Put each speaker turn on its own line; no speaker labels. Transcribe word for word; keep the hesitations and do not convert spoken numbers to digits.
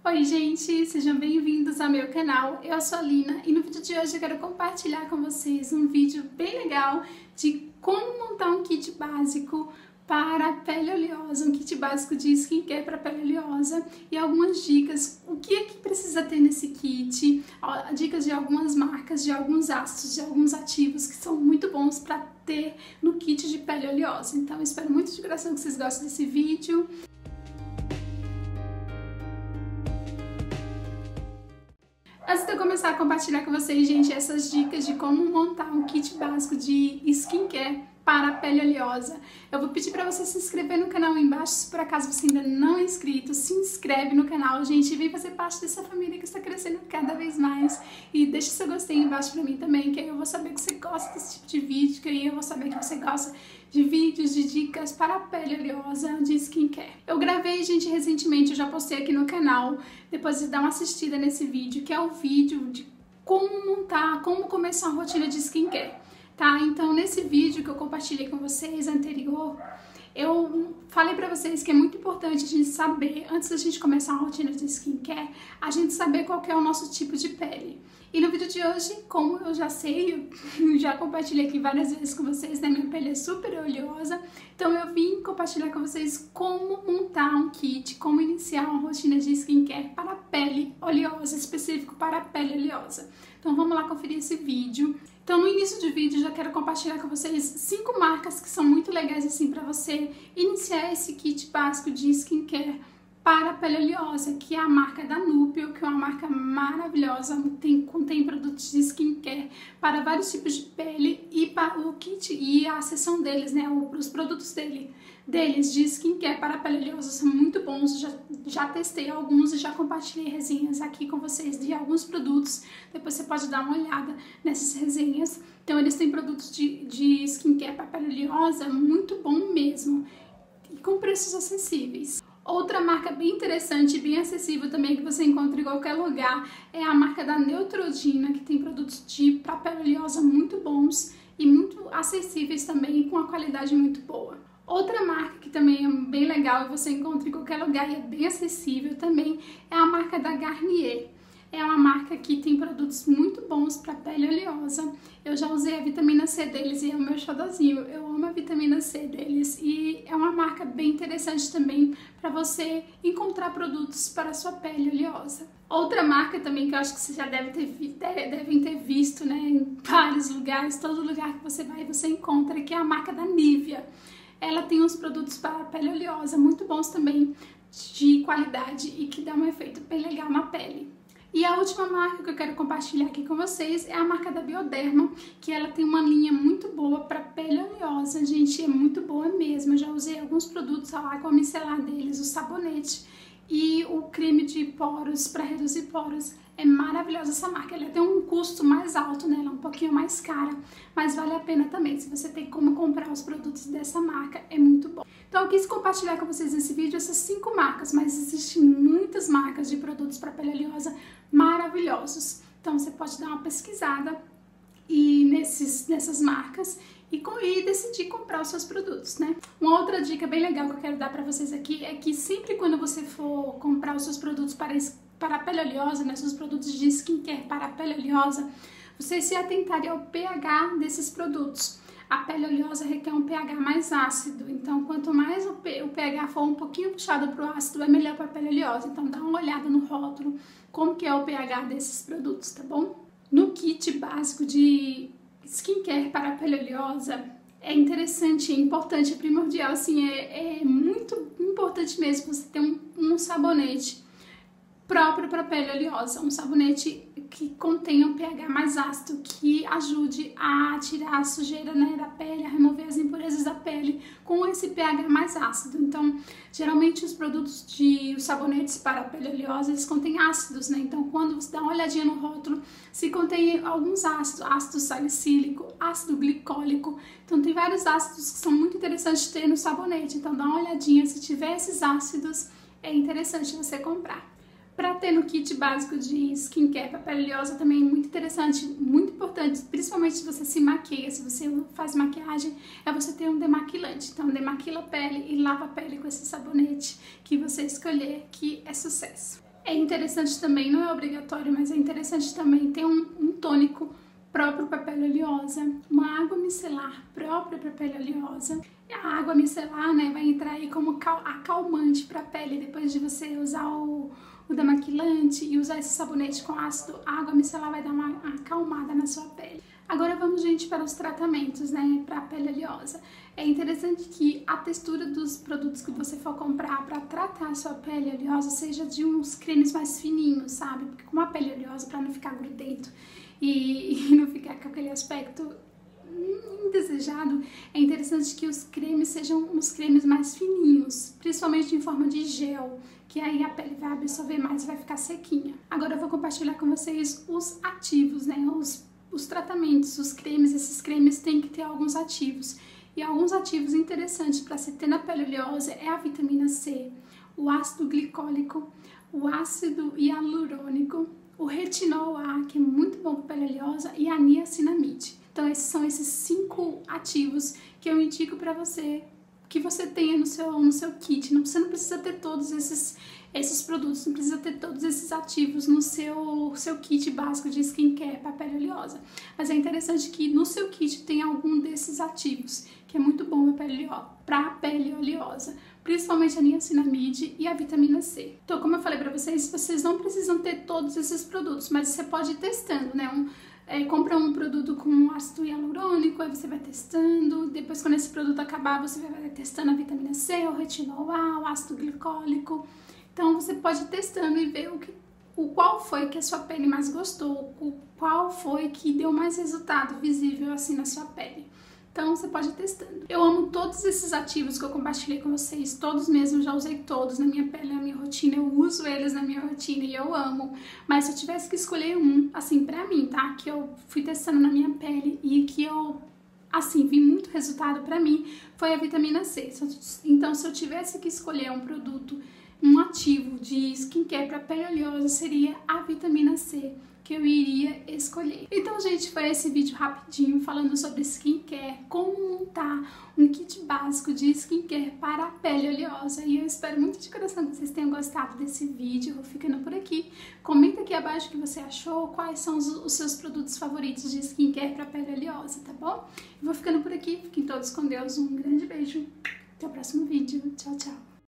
Oi gente, sejam bem-vindos ao meu canal, eu sou a Lina e no vídeo de hoje eu quero compartilhar com vocês um vídeo bem legal de como montar um kit básico para pele oleosa, um kit básico de skincare para pele oleosa e algumas dicas, o que é que precisa ter nesse kit, dicas de algumas marcas, de alguns ácidos, de alguns ativos que são muito bons para ter no kit de pele oleosa. Então eu espero muito de coração que vocês gostem desse vídeo. Antes de eu começar a compartilhar com vocês, gente, essas dicas de como montar um kit básico de skincare para a pele oleosa, eu vou pedir para você se inscrever no canal aí embaixo. Se por acaso você ainda não é inscrito, se inscreve no canal, gente, e vem fazer parte dessa família que está crescendo cada vez mais. E deixa seu gostei embaixo para mim também, que aí eu vou saber que você gosta desse tipo de vídeo, que aí eu vou saber que você gosta de vídeos, de dicas para a pele oleosa, de skincare. Eu gravei, gente, recentemente, eu já postei aqui no canal, depois de dar uma assistida nesse vídeo, que é o vídeo de como montar, como começar uma rotina de skincare. Tá? Então, nesse vídeo que eu compartilhei com vocês anterior, eu falei pra vocês que é muito importante a gente saber, antes da gente começar uma rotina de skincare, a gente saber qual que é o nosso tipo de pele. E no vídeo de hoje, como eu já sei, eu já compartilhei aqui várias vezes com vocês, né? Minha pele é super oleosa, então eu vim compartilhar com vocês como montar um kit, como iniciar uma rotina de skincare para a pele oleosa, específico para a pele oleosa. Então vamos lá conferir esse vídeo. Então no início do vídeo eu já quero compartilhar com vocês cinco marcas que são muito legais assim para você iniciar esse kit básico de skincare para a pele oleosa, que é a marca da Nupeo, que é uma marca maravilhosa, tem, contém produtos de skincare para vários tipos de pele, e para o kit e a seção deles, né, os produtos dele, deles de skincare para a pele oleosa são muito bons. Já, já testei alguns e já compartilhei resenhas aqui com vocês de alguns produtos, depois você pode dar uma olhada nessas resenhas. Então eles têm produtos de, de skincare para a pele oleosa muito bom mesmo, e com preços acessíveis. Outra marca bem interessante e bem acessível também, que você encontra em qualquer lugar, é a marca da Neutrogena, que tem produtos de para pele oleosa muito bons e muito acessíveis também, e com a qualidade muito boa. Outra marca que também é bem legal e você encontra em qualquer lugar e é bem acessível também é a marca da Garnier. É uma marca que tem produtos muito bons para pele oleosa. Eu já usei a vitamina C deles e é o meu xodozinho. Eu amo a vitamina C deles e é uma marca bem interessante também para você encontrar produtos para a sua pele oleosa. Outra marca também que eu acho que você já deve ter, devem ter visto, né, em vários lugares, todo lugar que você vai você encontra, que é a marca da Nivea. Ela tem uns produtos para a pele oleosa muito bons também, de qualidade e que dá um efeito bem legal na pele. E a última marca que eu quero compartilhar aqui com vocês é a marca da Bioderma, que ela tem uma linha muito boa para pele oleosa, gente, é muito boa mesmo. Eu já usei alguns produtos, a água micelar deles, o sabonete e o creme de poros para reduzir poros. É maravilhosa essa marca, ela tem um custo mais alto, né? Ela é um pouquinho mais cara, mas vale a pena também. Se você tem como comprar os produtos dessa marca, é muito bom. Então eu quis compartilhar com vocês nesse vídeo essas cinco marcas, mas existem muitas marcas de produtos para pele oleosa maravilhosos. Então você pode dar uma pesquisada e nesses, nessas marcas e, com, e decidir comprar os seus produtos, né? Uma outra dica bem legal que eu quero dar para vocês aqui é que sempre quando você for comprar os seus produtos para para a pele oleosa, né, seus produtos de skincare para a pele oleosa, vocês se atentarem ao pH desses produtos. A pele oleosa requer um pH mais ácido, então quanto mais o pH for um pouquinho puxado para o ácido, é melhor para a pele oleosa. Então dá uma olhada no rótulo, como que é o pH desses produtos, tá bom? No kit básico de skincare para a pele oleosa, é interessante, é importante, é primordial, assim, é, é muito importante mesmo você ter um, um sabonete próprio para pele oleosa, um sabonete que contenha um pH mais ácido, que ajude a tirar a sujeira, né, da pele, a remover as impurezas da pele com esse pH mais ácido. Então, geralmente os produtos de os sabonetes para a pele oleosa, eles contêm ácidos, né? Então, quando você dá uma olhadinha no rótulo, se contém alguns ácidos, ácido salicílico, ácido glicólico. Então, tem vários ácidos que são muito interessantes de ter no sabonete. Então, dá uma olhadinha, se tiver esses ácidos, é interessante você comprar. Para ter no kit básico de skincare para pele oleosa também é muito interessante, muito importante, principalmente se você se maquia, se você faz maquiagem, é você ter um demaquilante. Então demaquila a pele e lava a pele com esse sabonete que você escolher, que é sucesso. É interessante também, não é obrigatório, mas é interessante também ter um, um tônico próprio para pele oleosa, uma água micelar própria para pele oleosa. A água micelar, né, vai entrar aí como acalmante para a pele. Depois de você usar o, o demaquilante e usar esse sabonete com ácido, a água micelar vai dar uma acalmada na sua pele. Agora vamos, gente, para os tratamentos, né, para a pele oleosa. É interessante que a textura dos produtos que você for comprar para tratar a sua pele oleosa seja de uns cremes mais fininhos, sabe? Porque com a pele oleosa, para não ficar grudento e, e não ficar com aquele aspecto indesejado, é interessante que os cremes sejam uns cremes mais fininhos, principalmente em forma de gel, que aí a pele vai absorver mais e vai ficar sequinha. Agora eu vou compartilhar com vocês os ativos, né, os, os tratamentos, os cremes. Esses cremes têm que ter alguns ativos. E alguns ativos interessantes para se ter na pele oleosa é a vitamina C, o ácido glicólico, o ácido hialurônico, o retinol A, que é muito bom para pele oleosa, e a niacinamide. Então esses são esses cinco ativos que eu indico para você, que você tenha no seu, no seu kit. Não, você não precisa ter todos esses, esses produtos, não precisa ter todos esses ativos no seu, seu kit básico de skincare para pele oleosa. Mas é interessante que no seu kit tenha algum desses ativos, que é muito bom para pele, para pele oleosa, principalmente a niacinamide e a vitamina C. Então, como eu falei para vocês, vocês não precisam ter todos esses produtos, mas você pode ir testando, né? Um, É, compra um produto com ácido hialurônico, aí você vai testando, depois quando esse produto acabar você vai testando a vitamina C, o retinol A, o ácido glicólico. Então você pode ir testando e ver o, que, o qual foi que a sua pele mais gostou, o qual foi que deu mais resultado visível assim na sua pele. Então você pode ir testando. Eu amo todos esses ativos que eu compartilhei com vocês, todos mesmo, já usei todos na minha pele, na minha rotina, eu uso eles na minha rotina e eu amo. Mas se eu tivesse que escolher um, assim, pra mim, tá? Que eu fui testando na minha pele e que eu, assim, vi muito resultado pra mim, foi a vitamina C. Então se eu tivesse que escolher um produto, um ativo de skincare pra pele oleosa, seria a vitamina C que eu iria escolher. Então, gente, foi esse vídeo rapidinho falando sobre skincare, como montar um kit básico de skincare para a pele oleosa. E eu espero muito de coração que vocês tenham gostado desse vídeo. Eu vou ficando por aqui. Comenta aqui abaixo o que você achou, quais são os, os seus produtos favoritos de skincare para a pele oleosa, tá bom? Eu vou ficando por aqui. Fiquem todos com Deus. Um grande beijo. Até o próximo vídeo. Tchau, tchau.